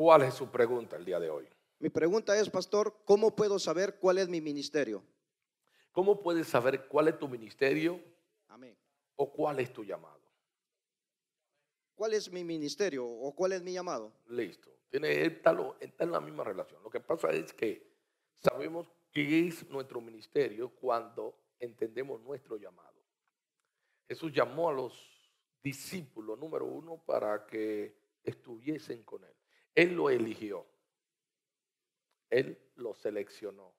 ¿Cuál es su pregunta el día de hoy? Mi pregunta es, pastor, ¿cómo puedo saber cuál es mi ministerio? ¿Cómo puedes saber cuál es tu ministerio Amén. o cuál es tu llamado? ¿Cuál es mi ministerio o cuál es mi llamado? Listo. Está en la misma relación. Lo que pasa es que sabemos qué es nuestro ministerio cuando entendemos nuestro llamado. Jesús llamó a los discípulos, número uno, para que estuviesen con Él. Él lo eligió. Él lo seleccionó.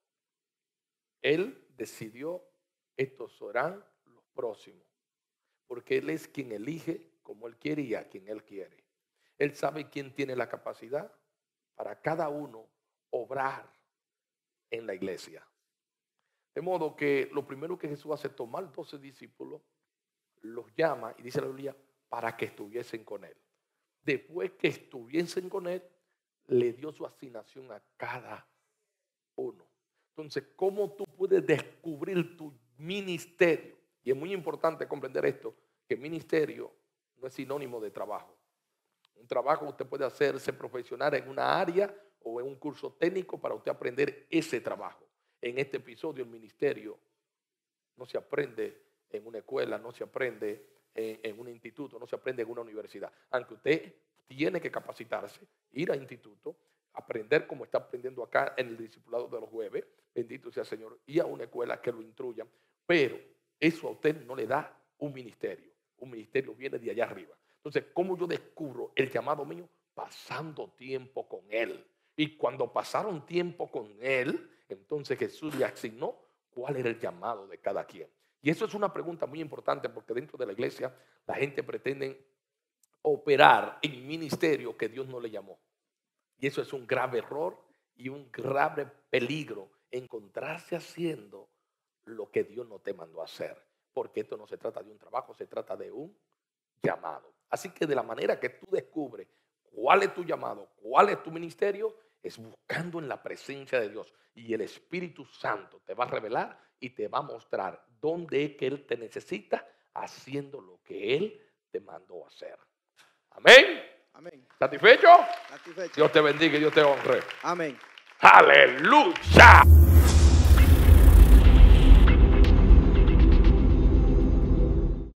Él decidió, estos serán los próximos. Porque Él es quien elige como Él quiere y a quien Él quiere. Él sabe quién tiene la capacidad para cada uno obrar en la iglesia. De modo que lo primero que Jesús hace es tomar 12 discípulos, los llama y dice la Biblia para que estuviesen con Él. Después que estuviesen con Él, le dio su asignación a cada uno. Entonces, ¿cómo tú puedes descubrir tu ministerio? Y es muy importante comprender esto, que ministerio no es sinónimo de trabajo. Un trabajo usted puede hacerse profesional en una área o en un curso técnico para usted aprender ese trabajo. En este episodio el ministerio no se aprende en una escuela, no se aprende en un instituto, no se aprende en una universidad. Aunque usted tiene que capacitarse, ir a instituto, aprender como está aprendiendo acá en el discipulado de los jueves, bendito sea el Señor, y a una escuela que lo instruyan, pero eso a usted no le da un ministerio. Un ministerio viene de allá arriba. Entonces, ¿cómo yo descubro el llamado mío? Pasando tiempo con Él. Y cuando pasaron tiempo con Él, entonces Jesús le asignó cuál era el llamado de cada quien. Y eso es una pregunta muy importante porque dentro de la iglesia la gente pretende operar en ministerio que Dios no le llamó. Y eso es un grave error y un grave peligro, encontrarse haciendo lo que Dios no te mandó a hacer. Porque esto no se trata de un trabajo, se trata de un llamado. Así que de la manera que tú descubres cuál es tu llamado, cuál es tu ministerio, es buscando en la presencia de Dios. Y el Espíritu Santo te va a revelar y te va a mostrar dónde es que Él te necesita haciendo lo que Él te mandó a hacer. Amén. Amén. ¿Satisfecho? Satisfecho. Dios te bendiga y Dios te honre. Amén. Aleluya.